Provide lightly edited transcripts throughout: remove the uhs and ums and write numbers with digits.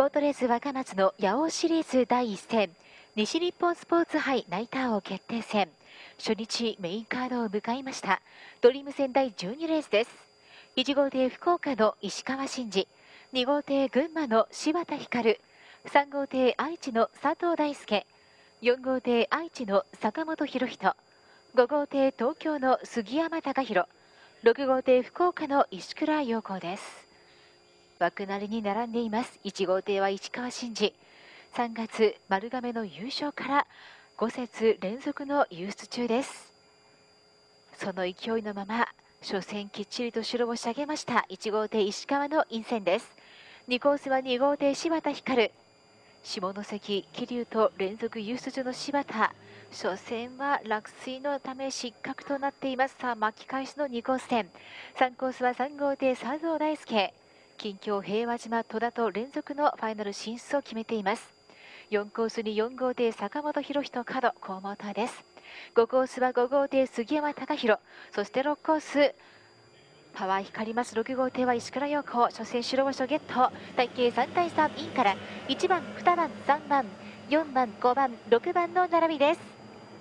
ートレース若松の八尾シリーズ第1戦、西日本スポーツ杯ナイター王決定戦、初日メインカードを迎えました。ドリーム戦第12レースです。1号艇福岡の石川真嗣、2号艇群馬の柴田光、3号艇愛知の佐藤大輔、4号艇愛知の坂本博人、5号艇東京の杉山貴弘、6号艇福岡の石倉陽子です。枠なりに並んでいます。1号艇は石川真嗣。3月丸亀の優勝から5節連続の優出中です。その勢いのまま初戦きっちりと白を仕上げました1号艇石川の陰線です。2コースは2号艇柴田光、下関桐生と連続優出中の柴田、初戦は落水のため失格となっています。さあ巻き返しの2コース戦、3コースは3号艇佐藤大輔、近況平和島戸田と連続のファイナル進出を決めています。4コースに4号艇坂本博人角好モーターです。5コースは5号艇杉山貴弘、そして6コースパワー光ります6号艇は石倉陽子、初戦白星をゲット。体型3対3インから1番2番3番4番5番6番の並びです。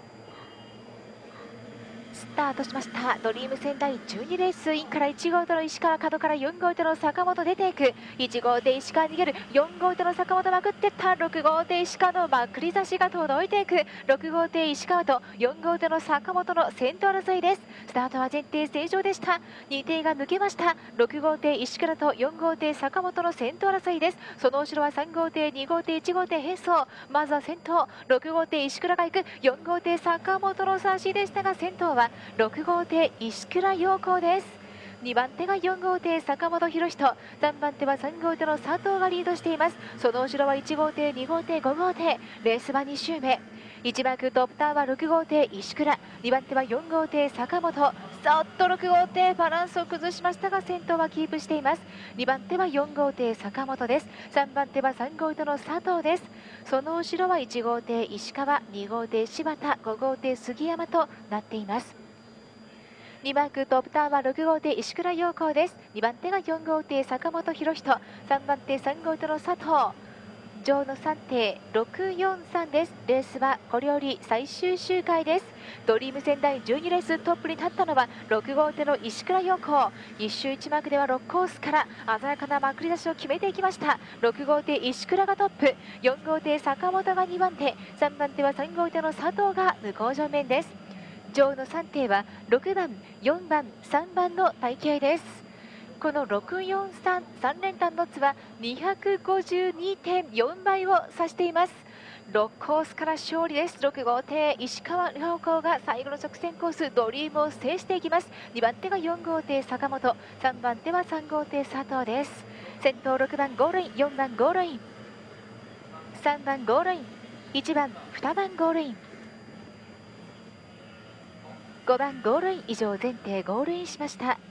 スタートしました。ドリーム戦第12レース、インから1号艇の石川、角から4号艇の坂本出ていく。1号艇石川逃げる、4号艇の坂本まくっていった。6号艇石川のまくり差しが届いていく。6号艇石川と4号艇の坂本の先頭争いです。スタートは前提正常でした。2艇が抜けました。6号艇石倉と4号艇坂本の先頭争いです。その後ろは3号艇2号艇1号艇並走、まずは先頭6号艇石倉が行く。4号艇坂本の差しでしたが、先頭は6号艇石倉陽子です。2番手が4号艇坂本博人、3番手は3号艇の佐藤がリードしています。その後ろは1号艇2号艇5号艇、レースは2周目、1枠トップターは6号艇石倉、2番手は4号艇坂本、さっと6号艇バランスを崩しましたが先頭はキープしています。2番手は4号艇坂本です。3番手は3号艇の佐藤です。その後ろは1号艇石川、2号艇柴田、5号艇杉山となっています。2マークトップターは6号艇石倉陽子です。2番手が4号艇坂本博人、3番手3号艇の佐藤、上の3艇643です。レースはこれより最終周回です。ドリーム戦第12レース、トップに立ったのは6号艇の石倉陽子。1周1マークでは6コースから鮮やかなまくり出しを決めていきました。6号艇石倉がトップ、4号艇坂本が2番手、3番手は3号艇の佐藤が向こう正面です。上の3艇は6番、4番、3番の体型です。この643、3連単のツは252.4 倍を指しています。6コースから勝利です。6号艇石川陽子が最後の直線コースドリームを制していきます。2番手が4号艇坂本、3番手は3号艇佐藤です。先頭6番ゴールイン、4番ゴールイン、3番ゴールイン、1番2番ゴールイン、5番ゴールイン、以上全艇ゴールインしました。